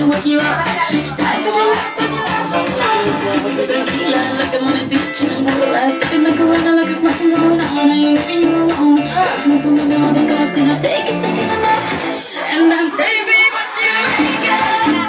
work you up. She tied to my lap, but you love so long. With a key line like I'm on a beach in Angola. Sipping the Corona like there's nothing going on. I ain't leaving you alone. Smoking with all the God's gonna take it enough. And I'm crazy, but you like it.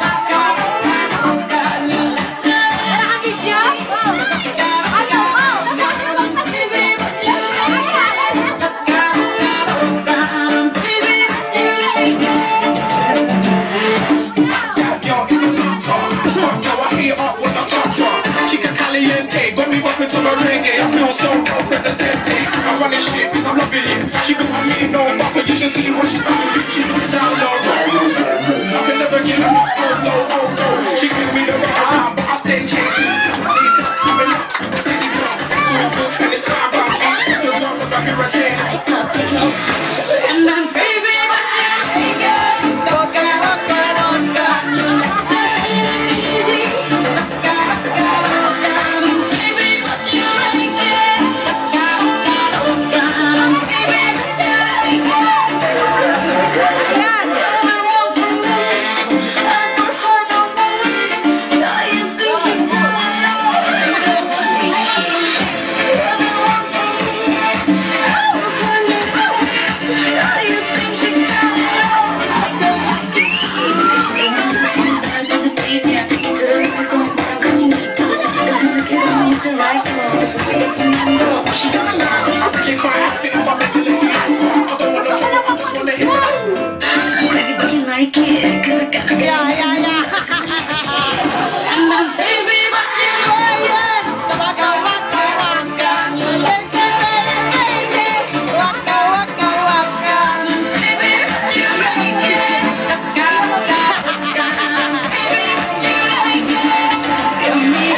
I feel so Presidente. I run this shit, I'm loving it. She got my meeting no but you should see what she does. She put it down low. I can never get her. Oh no. She give me the right but I stay chasing. I'm in love with this girl. So good and it's not about me. It's as long as I can rest it. And I'm crazy, but you like it. She doesn't love me. I'm really quite happy if I make it look you. I don't want to get it, I just want to hit it. I'm crazy but you like it, cause I gotta get it. And I'm crazy but you like it. Waka waka waka. Let's get crazy. Waka waka waka. I'm crazy but you like it. Waka waka waka. I'm crazy but you like it. You're me.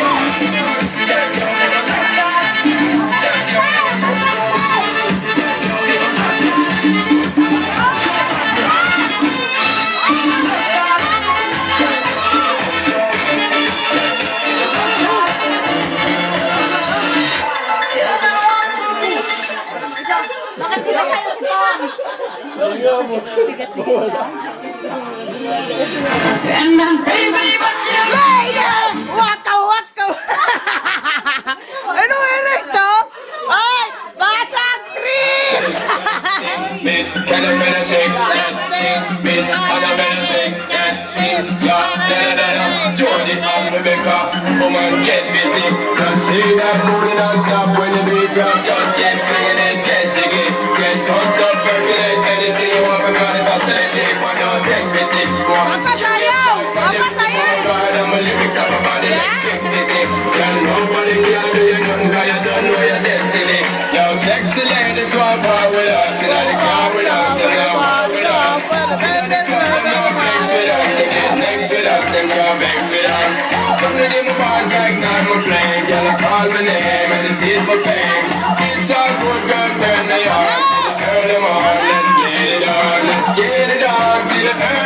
And I'm crazy but you like it. Waka waka. Ano ito? Ay, basag trip. Miss, can I better shake that thing? Miss, can I better shake that thing? Yeah, Jordan and Rebecca, woman get busy. Just see that booty non-stop when the beat drop. Just keep singing and get jiggy. Get turned up, percolate anything you want. Because it's oscillating, but don't take pity. Papa sayaw! Papa sayaw! God, I'm a lyrics up about electricity. Can nobody can do you nothing because you don't know your destiny. Yo, sexy ladies want power with us. You know the car with us, they want power with us. Next with us, them go vex with us. From the day my bond ignite my flame, girl I call my name and it is my fame. It's all good, girl, turn the yard. Till the early morning, let's get it on till the early